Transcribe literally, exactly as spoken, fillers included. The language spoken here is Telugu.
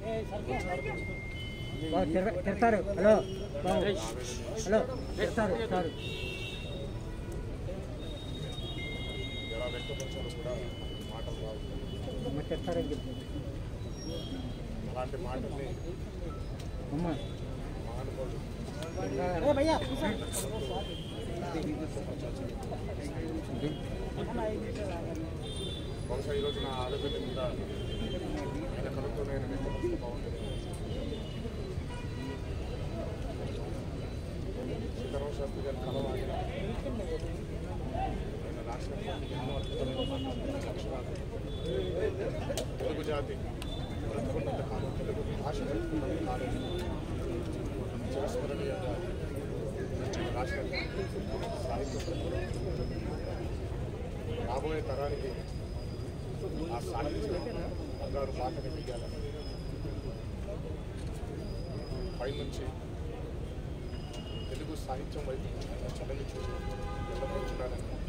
తిడతారు. హలో హలో తిడతారు సార్. తిడతారని చెప్తారు. అలాంటి మాటల్ని బహుశా ఈరోజు నా ఆలోచన మీద ఆయన కలుగుతూ నేను వ్యక్తపరిస్తే బాగుంటుంది. సీతారామ శాస్త్రి గారి కలవాగిన ఆయన రాష్ట్ర ఎన్నో అద్భుతమైన లక్షణాలు తెలుగు జాతి బ్రతుకున్నంత కాలం తెలుగు భాష బ్రతుకున్నంత కాలం చిరస్మరణీయంగా రాష్ట్ర సాహిత్యం రాబోయే తరానికి ఆ సాహిత్యం బంగారు పాటని వేయాలని పైనుంచి తెలుగు సాహిత్యం వైపు చలని చూసి ఎల్లప్పుడూ చూడాలని